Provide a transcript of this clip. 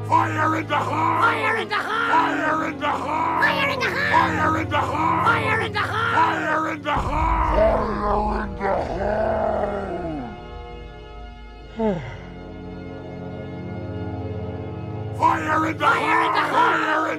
Fire in the heart! Fire in the heart! Fire in the heart! Fire in the heart! Fire in the heart! Fire in the heart! Fire in the heart! Fire in the heart! Fire in the heart! Fire in the heart!